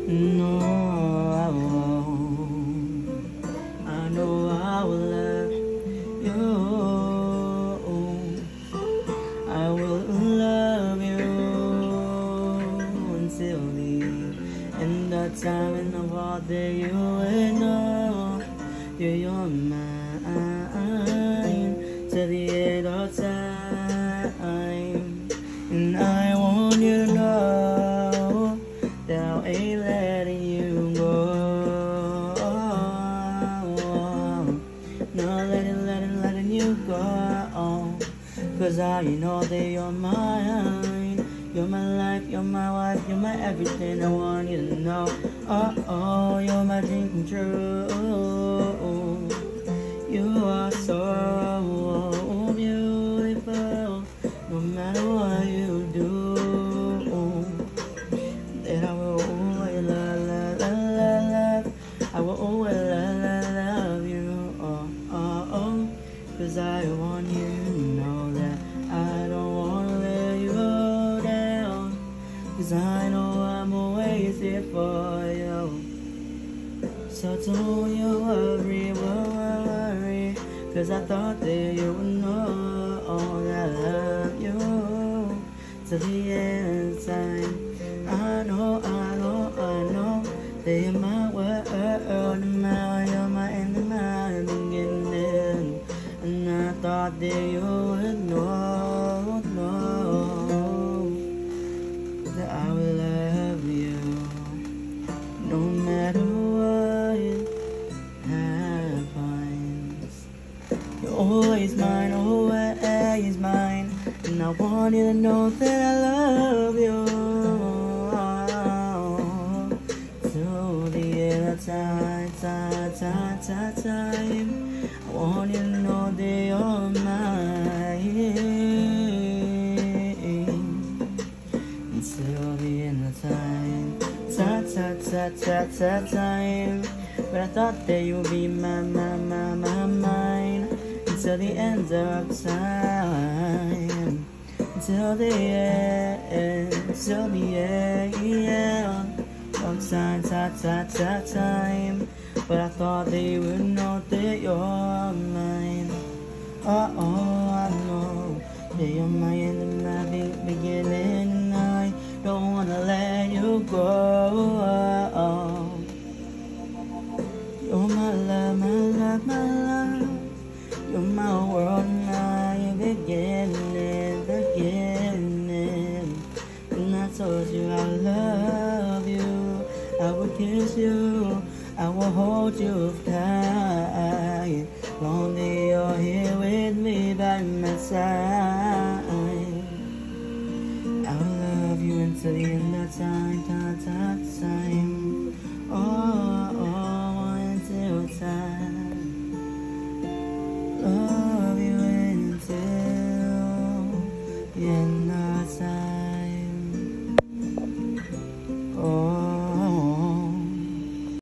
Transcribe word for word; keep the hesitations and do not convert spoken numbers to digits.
No, I won't. I know I will love you. I will love you until the end of time, and of all that you will know. You're, you're mine till the end of time, and I want you to know that I ain't letting you go. Not letting, letting, letting you go. Cause I know that you're mine. You're my life, you're my wife, you're my everything. I want you to know. Oh, oh, you're my dream come true. You are so beautiful. No matter what you do, that I will always love, love, love, love, love. I will always love, love, love you. Oh, oh, oh. Cause I want you to know that I don't wanna let you down. Cause I know I'm always here for you. So don't you worry, worry. Cause I thought that you would know that I love you till the end of time. I know, I know, I know that you're my world, now you're my end and my beginning. And I thought that you would know, know that I will love you no matter what happens. You're always mine, always mine. And I want you to know that I love you till the end of time, time, time, time, time. I want you to know that you're mine until the end of time, time, time, time, time, time, time. But I thought that you would be my, my, my, my, mine until the end of time, until the end, until the end of time, time, time, time, time. But I thought that you would know that you're mine. Oh, oh, I know that you're mine in the be- beginning, and I don't wanna let you go. You're my love, my love, my love. You're my world now, you're beginning, beginning. And I told you I love you, I will kiss you, I will hold you tight. Long that you're here with me by my side. I will love you until the end of time, time, time.